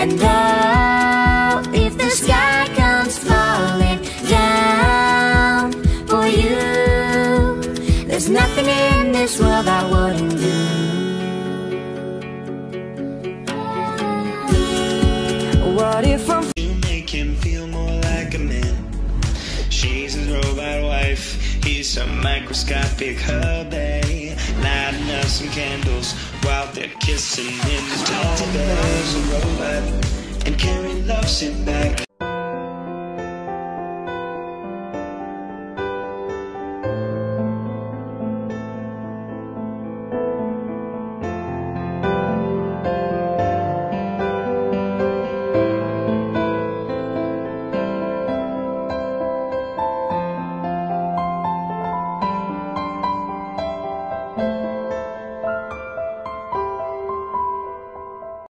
And oh, if the sky comes falling down for you, there's nothing in this world I wouldn't do. What if I'm you make him feel more like a man? She's his robot wife, he's some microscopic hubby. Lighting up some candles while they're kissing in the tall. A robot and Carrie loves him back.